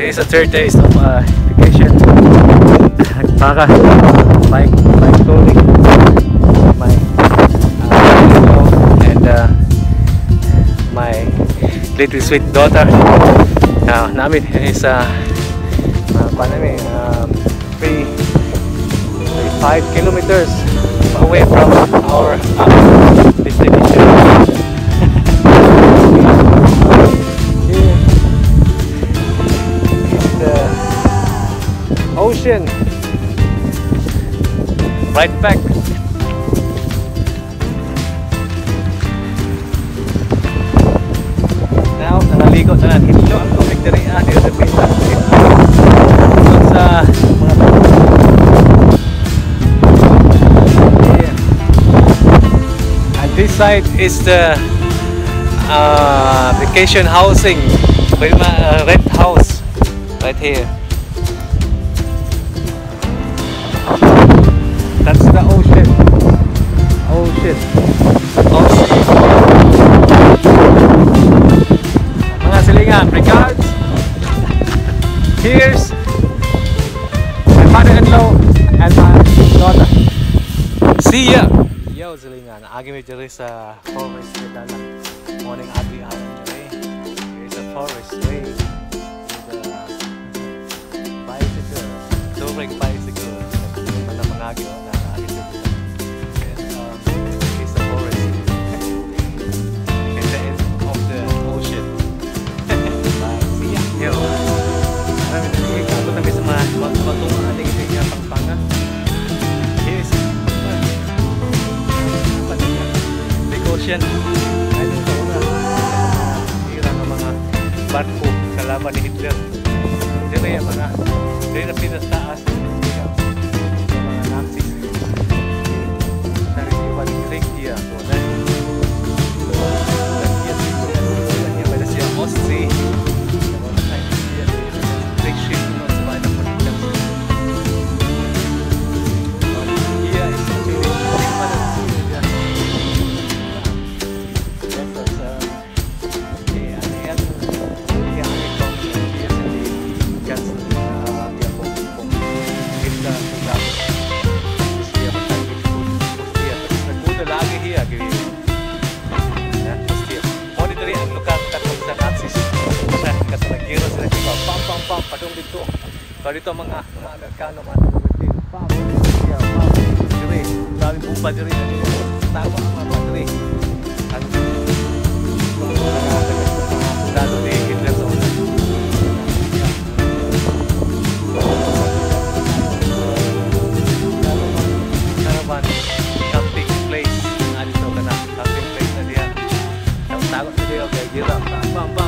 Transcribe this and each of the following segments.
This is the third day of vacation. Para bike touring. My and my little sweet daughter. Now, namin is 5 kilometers away from our destination. Here is the ocean right back. Now, naligo na lang. Hilo ang tubig na rin. Dito sa pista. Sa mga this side is the vacation housing, rent house right here. That's the ocean. Ostsee. Mga silingan, regards. Here's my mother-in-law and my daughter. See ya. Yo, silingan. Agi mi diri sa forest na lang. Morning agi alam diri. Here's a forest way. With a bicycle. Touring bicycle. Mana mangagi na agi diri. It's a forest. At the end of the ocean. See ya. Yo. Marami na ikabot na sa mga magtungan ating inyong pangpangan. Here's ocean. Ay, ito sa una. Hira ng mga barko kalaban ni Hitler. Dito yung mga pinataas sa mga Nazis. Narisiwan ni Regia. So, yan ba na siya Ostsee. Padung dito. Kalau dito mga Amerikano man dito. Pam. Diri, dami po pa diri. Tawa ang mga diri. Ang soldado ni Hitler sa una. Caravan camping place. Dito ka na. Camping place na diyan. Tawa na diyo kay gira. Pam.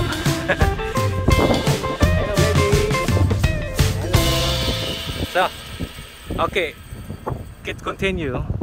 So, okay, let's continue.